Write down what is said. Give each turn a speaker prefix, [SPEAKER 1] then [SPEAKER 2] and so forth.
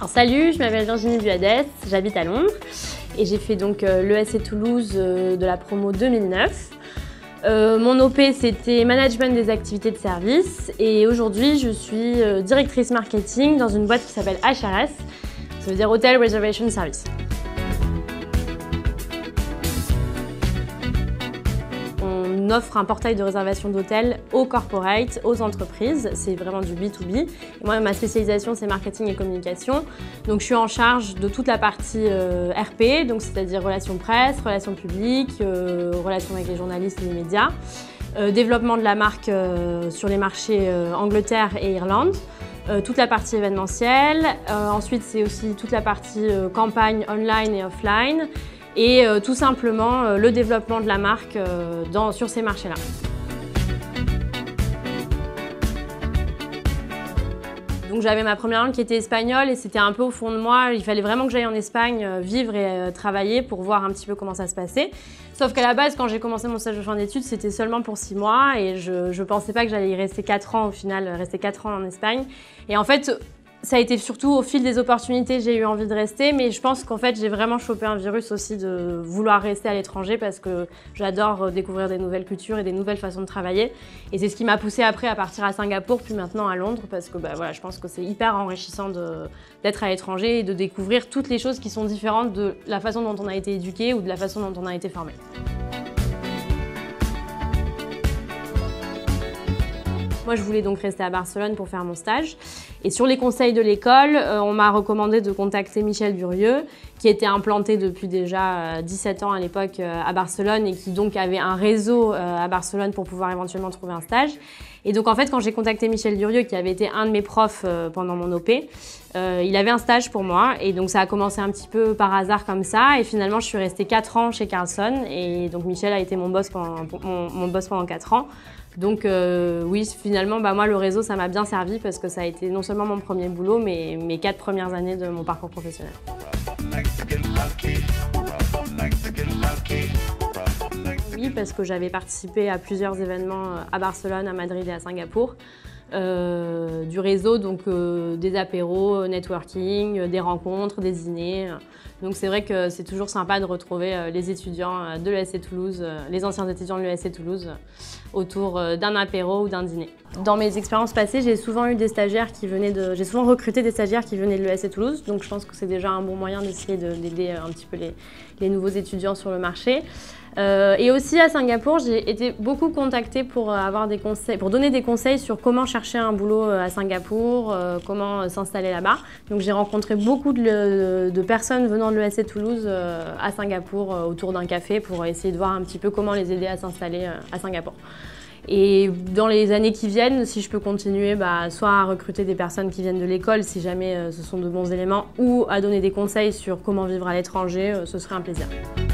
[SPEAKER 1] Alors salut, je m'appelle Virginie Buadès, j'habite à Londres et j'ai fait donc l'ESC Toulouse de la promo 2009. Mon OP c'était Management des activités de service et aujourd'hui je suis directrice marketing dans une boîte qui s'appelle HRS, ça veut dire Hotel Reservation Service. On offre un portail de réservation d'hôtels aux corporates, aux entreprises. C'est vraiment du B2B. Et moi, ma spécialisation, c'est marketing et communication. Donc, je suis en charge de toute la partie RP, donc c'est-à-dire relations presse, relations publiques, relations avec les journalistes et les médias, développement de la marque sur les marchés Angleterre et Irlande. Toute la partie événementielle. Ensuite, c'est aussi toute la partie campagne online et offline. Et tout simplement le développement de la marque sur ces marchés-là. Donc j'avais ma première langue qui était espagnole et c'était un peu au fond de moi, il fallait vraiment que j'aille en Espagne vivre et travailler pour voir un petit peu comment ça se passait. Sauf qu'à la base, quand j'ai commencé mon stage de fin d'études, c'était seulement pour 6 mois et je pensais pas que j'allais y rester 4 ans au final, rester 4 ans en Espagne. Et en fait, ça a été surtout au fil des opportunités, j'ai eu envie de rester, mais je pense qu'en fait, j'ai vraiment chopé un virus aussi de vouloir rester à l'étranger parce que j'adore découvrir des nouvelles cultures et des nouvelles façons de travailler. Et c'est ce qui m'a poussée après à partir à Singapour, puis maintenant à Londres, parce que voilà, je pense que c'est hyper enrichissant d'être à l'étranger et de découvrir toutes les choses qui sont différentes de la façon dont on a été éduqué ou de la façon dont on a été formé. Moi, je voulais donc rester à Barcelone pour faire mon stage. Et sur les conseils de l'école, on m'a recommandé de contacter Michel Durieux, qui était implanté depuis déjà 17 ans à l'époque à Barcelone et qui donc avait un réseau à Barcelone pour pouvoir éventuellement trouver un stage. Et donc en fait, quand j'ai contacté Michel Durieux, qui avait été un de mes profs pendant mon OP, il avait un stage pour moi. Et donc ça a commencé un petit peu par hasard comme ça. Et finalement, je suis restée 4 ans chez Carlson. Et donc Michel a été mon boss pendant 4 ans. Donc oui, finalement, moi, le réseau, ça m'a bien servi parce que ça a été non seulement mon premier boulot, mais mes 4 premières années de mon parcours professionnel. Oui, parce que j'avais participé à plusieurs événements à Barcelone, à Madrid et à Singapour. Du réseau, donc des apéros, networking, des rencontres, des dîners. Donc c'est vrai que c'est toujours sympa de retrouver les étudiants de l'ESC Toulouse, les anciens étudiants de l'ESC Toulouse, autour d'un apéro ou d'un dîner. Dans mes expériences passées, j'ai souvent eu des stagiaires j'ai souvent recruté des stagiaires qui venaient de l'ESC Toulouse, donc je pense que c'est déjà un bon moyen d'essayer d'aider un petit peu les nouveaux étudiants sur le marché. Et aussi à Singapour, j'ai été beaucoup contactée pour avoir des conseils, pour donner des conseils sur comment chercher un boulot à Singapour, comment s'installer là-bas. Donc j'ai rencontré beaucoup de personnes venant de l'ESC Toulouse à Singapour autour d'un café pour essayer de voir un petit peu comment les aider à s'installer à Singapour. Et dans les années qui viennent, si je peux continuer, soit à recruter des personnes qui viennent de l'école, si jamais ce sont de bons éléments, ou à donner des conseils sur comment vivre à l'étranger, ce serait un plaisir.